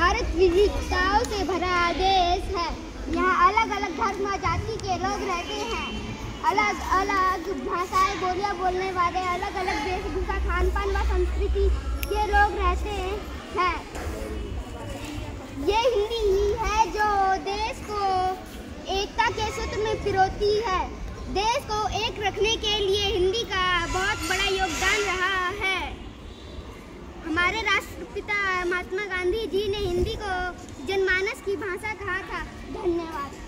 भारत विविधताओं से भरा देश है। यहाँ अलग अलग धर्म और जाति के लोग रहते हैं। अलग अलग भाषाएं बोलियां बोलने वाले, अलग अलग वेशभूषा, खान पान व संस्कृति के लोग रहते हैं। ये हिंदी ही है जो देश को एकता के सूत्र में पिरोती है। देश को एक रखने के लिए हिंदी का बहुत बड़ा योगदान रहा है। हमारे राष्ट्रपिता महात्मा गांधी जी ने हिंदी को जनमानस की भाषा कहा था। धन्यवाद।